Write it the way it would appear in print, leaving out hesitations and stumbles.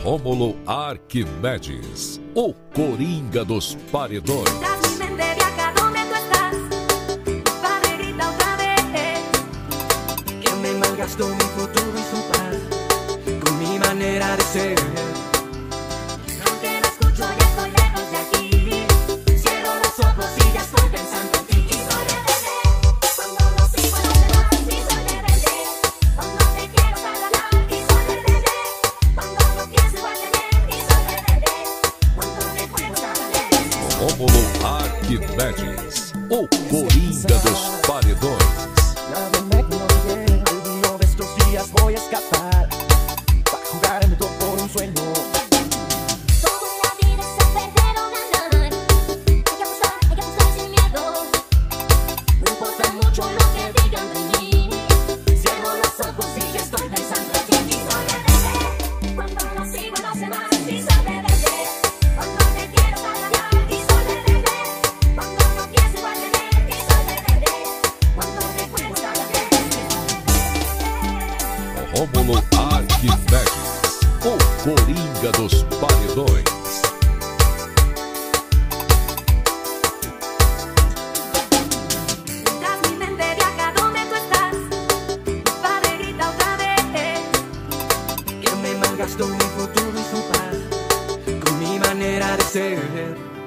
Rômulo Arquimedes, o Coringa dos Paredões. Tras mi mente viaja donde tú estás, paderita otra vez. Que me malgastó mi futuro y su paz, con mi manera de ser. Aunque no escucho, ya estoy lejos de aquí. Cierro los ojos y ya estoy pensando en ti. Y soy rebelde, cuando no sigo a los demás. Y soy rebelde, cuando te quiero agradar. Y soy rebelde, cuando no pienso igual de bien. Y soy rebelde, cuando te puedo agradar. Rômulo Arquimedes, o Coringa dos Paredões. Nadie me conoce, alguno de estos días voy a escapar, para jugarme todo por un sueño. Todo en la vida es perder o ganar. Hay que apostar sin miedo. No importa mucho lo que digan de mí. Cierro los ojos y ya estoy pensando en ti. Y soy rebelde, cuando no sigo a los demás. Y soy rebelde, cuando te quiero agradar. Y soy rebelde, cuando no pienso igual de bien. Y soy rebelde, cuando te puedo agradar. Rômulo Arquimedes, o Coringa dos Paredões. Tras mi mente viaja donde tú estás, paderita otra vez. Que me malgastó mi futuro y su paz, con mi manera de ser.